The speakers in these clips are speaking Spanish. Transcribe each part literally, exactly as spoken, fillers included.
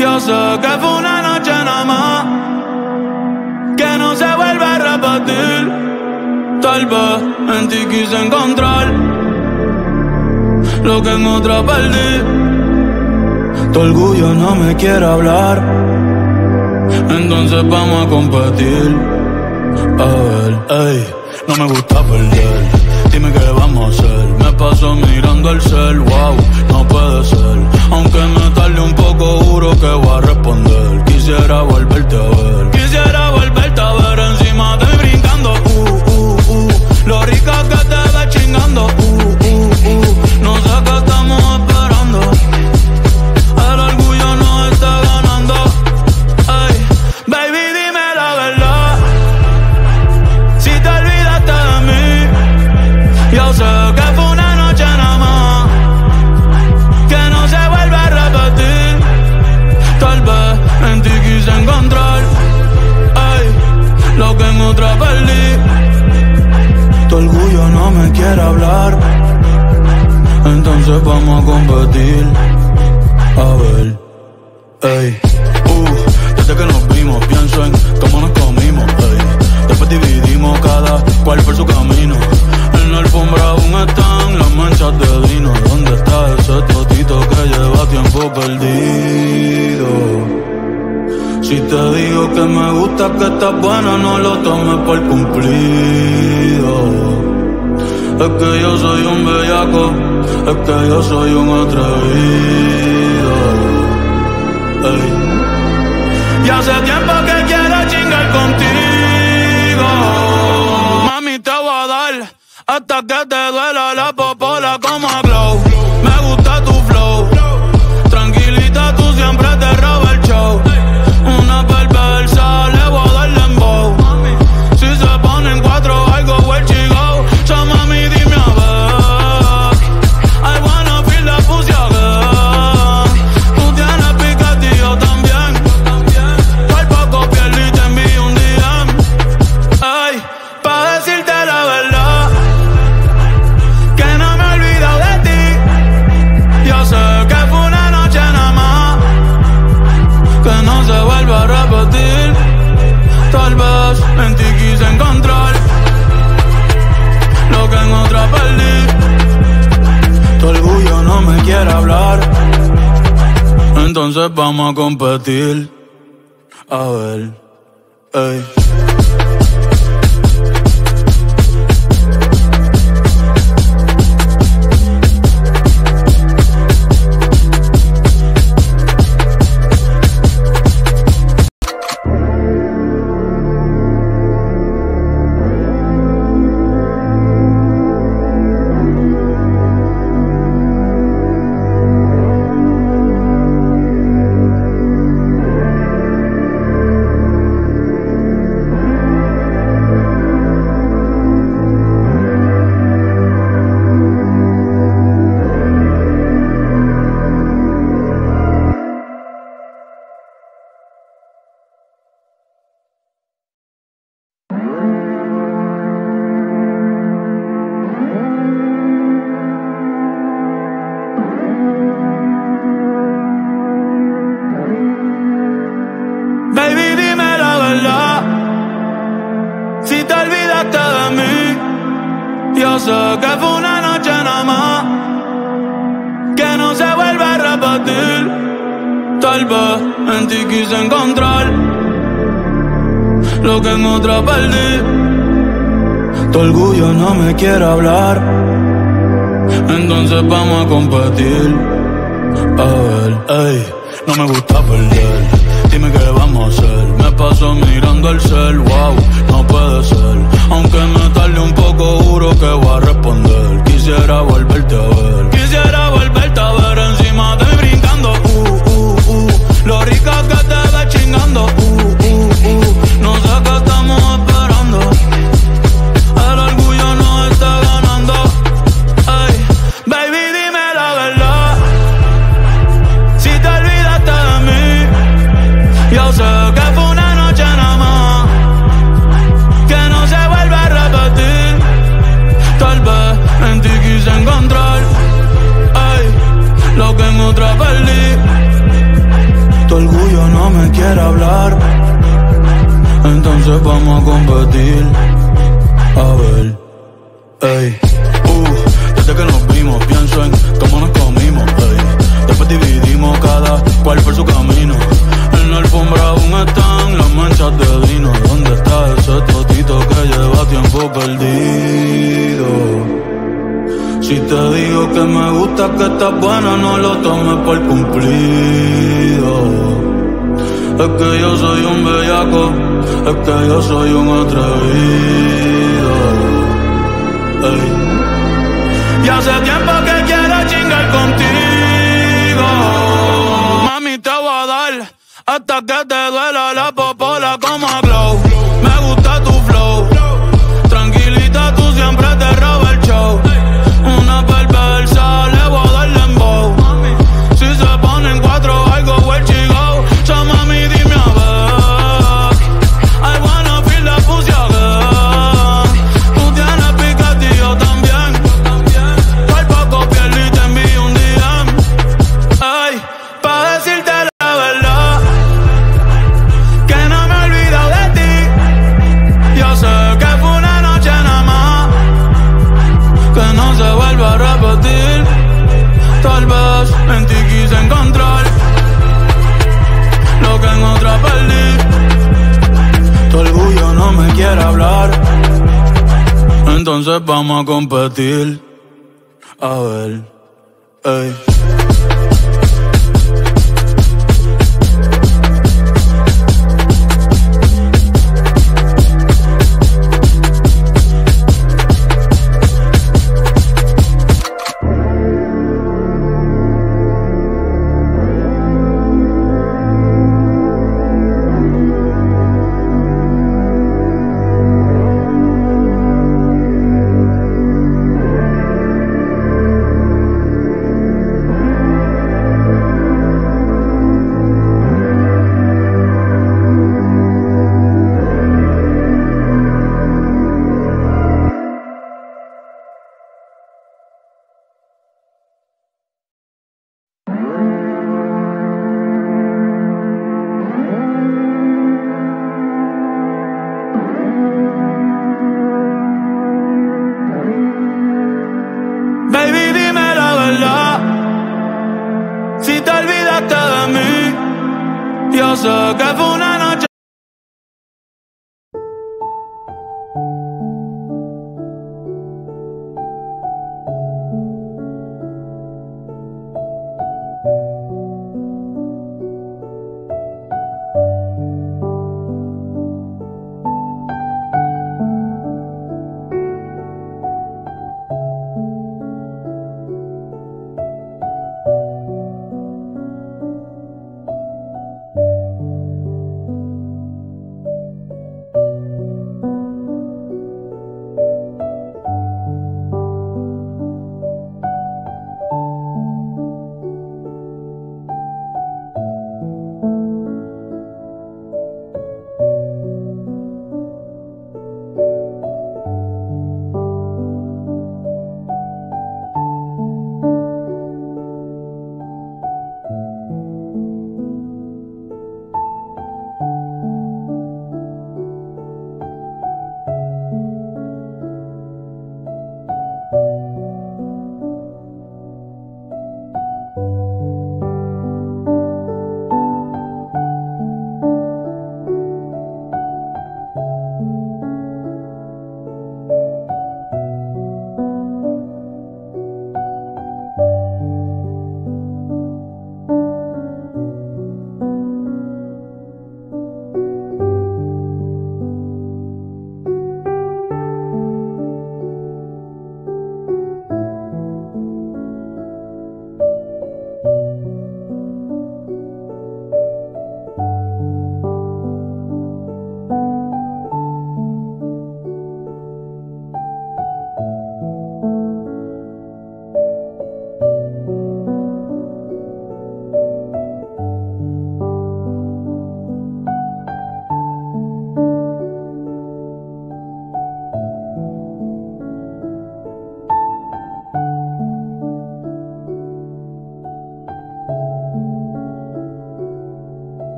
Yo sé que fue una noche nada más, que no se vuelve a repetir. Tal vez en ti quise encontrar lo que en otra perdí. Tu orgullo no me quiere hablar, entonces vamos a competir. A ver, ey, no me gusta perder. Dime qué vamos a hacer. Me paso mirando el cel, wow, no puede ser. Aunque me tarde un poco, juro que voy a responder. Quisiera volverte a ver, quisiera volverte a ver encima de mí brincando. Uh, uh, uh, lo rica que te ves chingando. Uh, uh, uh, no sé qué estamos esperando. El orgullo no está ganando. Ey, baby, dime la verdad. Si te olvidaste de mí, yo sé que fue una noche nada más, que no se vuelve a repetir. Tal vez en ti quise encontrar, ey, lo que en otra perdí. Tu orgullo no me quiere hablar, entonces vamos a competir. A ver, ey, uh, desde que nos vimos pienso en cómo nos comimos, ey. Después dividimos cada cual por su camino. En la alfombra aún están las manchas de vino. ¿Dónde está ese totito que lleva tiempo perdido? Si te digo que me gusta, que estás buena, no lo tomes por cumplido. Es que yo soy un bellaco, es que yo soy un atrevido. Ey. Y hace tiempo que quiero chingar contigo. Mami, te voy a dar hasta que te duela la popola como a Glow. Me gusta tu flow, tranquilita, tú siempre te robas el show. Una perversa, le voy a dar dembow. Si se ponen cuatro, I go where she go. So mami, dime a ver, I wanna feel the pussy again. Tú tienes picante y yo también. Por poco piel y te envío un D M. Ay, pa' decirte la verdad, que no me he olvidado de ti. Yo sé que fue una noche nada más, que no se vuelve a repetir. Tal vez en ti quise encontrar lo que en otra perdí. Tu orgullo no me quiere hablar, entonces vamos a competir. A ver, ey. Yo sé que fue una noche nada más, que no se vuelve a repetir. Tal vez en ti quise encontrar lo que en otra perdí. Tu orgullo no me quiere hablar, entonces vamos a competir. A ver, ey, no me gusta perder. Dime qué vamos a hacer. Me paso mirando el cel, wow, no puede ser. Aunque me tarde un poco, juro que voy a responder. Quisiera volverte a ver, quisiera volverte a ver encima de mí brincando. Uh, uh, uh, lo rica que te ves chingando. Uh, uh, uh, no sé qué estamos esperando. El orgullo no está ganando. Ey, baby, dime la verdad. Si te olvidaste de mí, yo sé que fue una noche nada más, que no se vuelve a repetir. Tal vez en ti quise encontrar, ey, me quiere hablar, entonces vamos a competir. A ver, ey, uh, desde que nos vimos pienso en cómo nos comimos, ey. Después dividimos cada cual por su camino. En la alfombra aún están las manchas de vino. ¿Dónde está ese totito que lleva tiempo perdido? Si te digo que me gusta, que estás buena, no lo tomes por cumplido. Es que yo soy un bellaco, es que yo soy un atrevido. Ey. Y hace tiempo que quiero chingar contigo. Mami, te voy a dar hasta que te duela la popola como a Glow. Me gusta tu flow, tranquilita, tú siempre te robas el show. Una perversa, le voy a dar dembow. Si se ponen cuatro, I go where she go. So mami, dime a ver, I wanna feel the pussy again. Tú tienes picante y yo también. Por poco piel y te envío un D M. Ay, pa' decirte la verdad, que no me he olvidado de ti. Yo sé que fue una noche nada más, que no se vuelva a repetir. Tal vez en ti quise encontrar lo que en otra perdí. Tu orgullo no me quiere hablar, entonces vamos a competir. A ver, ey. Baby, dime la verdad, si te olvidaste de mí. Yo sé que fue una noche.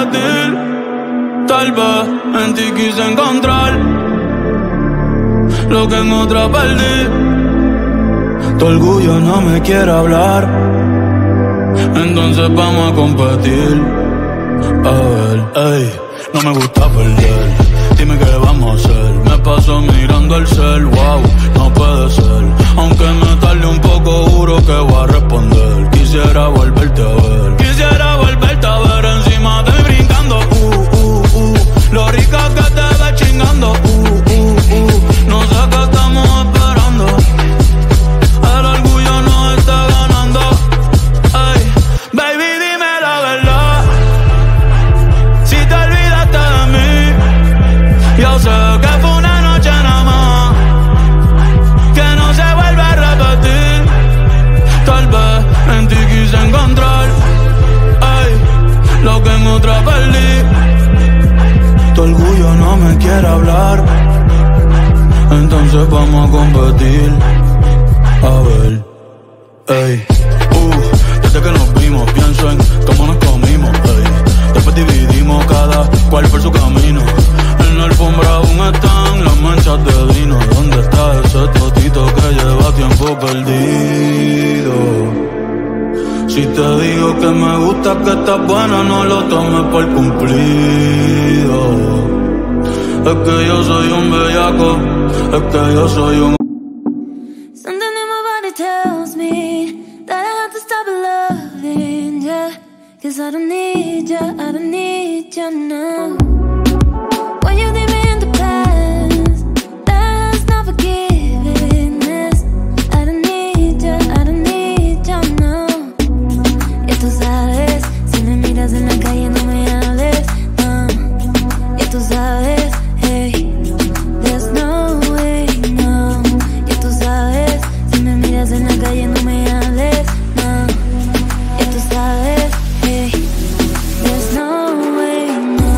repetir. Tal vez en ti quise encontrar lo que en otra perdí. Tu orgullo no me quiere hablar, entonces vamos a competir. A ver, ey, no me gusta perder. Dime qué vamos a hacer. Me paso mirando el cel, wow, no puede ser. Aunque me tarde un poco, juro que voy a responder. Quisiera volverte a ver, quisiera volverte a ver encima de mí brincando. Uh, uh, uh, lo rica que te ves chingando. Uh, uh, uh, no sé qué estamos esperando. El orgullo no está ganando. Ey, baby, dime la verdad. Si te olvidaste de mí, yo sé que fue una noche nada más, que no se vuelve a repetir. Tal vez en ti quise encontrar, ey, lo que en otra perdí. Tu orgullo no me quiere hablar, entonces vamos a competir. A ver, ey, uh, desde que nos vimos pienso en cómo nos comimos, ey. Después dividimos cada cual por su camino. En la alfombra aún están las manchas de vino. ¿Dónde está ese totito que lleva tiempo perdido? Si te digo que me gusta, que estás buena, no lo tomes por cumplido. Es que yo soy un bellaco, es que yo soy un... Something in my body tells me that I have to stop loving ya, 'cause I don't need ya, I don't need ya now. When you leave me in the past, that's not forgiveness. I don't need ya, I don't need ya now. Y tú sabes, si me miras en la calle no me hables, no. Y tú sabes, hey, there's no way, no. Y tú sabes, si me miras en la calle no me hables, no. Y tú sabes, hey, there's no way, no.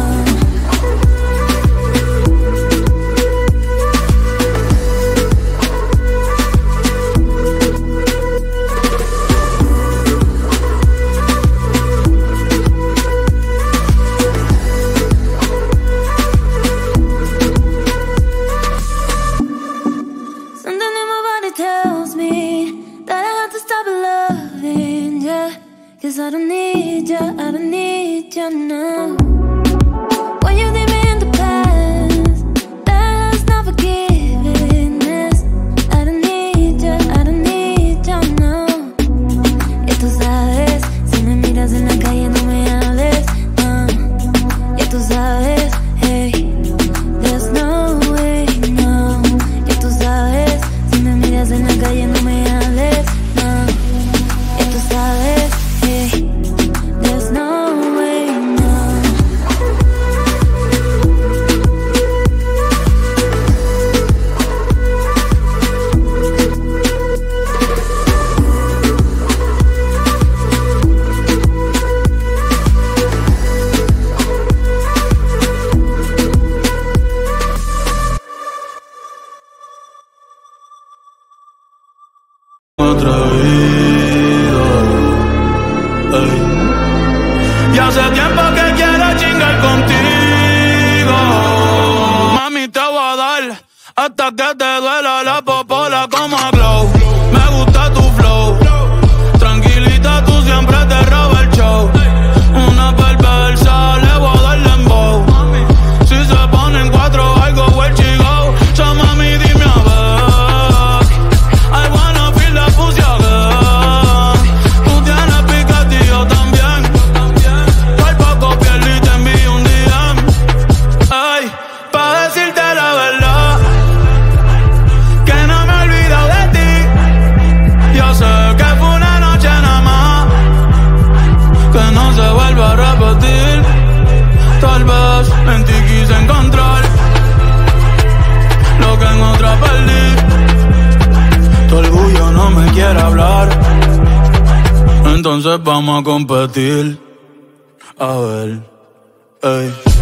Something in my body tells me that I have to stop loving ya, 'cause I don't need ya, I don't need ya now. When you leave me in the past, that's not forgiveness. I don't need ya, I don't need ya now. Y tú sabes, si me miras en la calle no me hables, no. Y tú sabes, hey, there's no way, no. Y tú sabes, si me miras en la calle no me hables, no. Y tú sabes, hey, there's no way, no. Atrevido, ey. Y hace tiempo que quiero chingar contigo. Mami, te voy a dar hasta que te duela la popola como a Glow. Me gusta tu flow, tranquilita, tú siempre te robas el show. Una perversa, le voy a dar dembow. Si se ponen cuatro, algo where she go. So mami, dime a ver, I wanna feel the pussy again. Tú tienes picante y yo también. Por poco pierdo y te envío un D M. Ay, pa' decirte la verdad, que no me he olvidado de ti. Yo sé que fue una noche nada más, que no se vuelve a repetir. Tal vez en ti quise encontrar lo que en otra perdí. Tu orgullo no me quiere hablar, entonces vamos a competir. A ver, ey.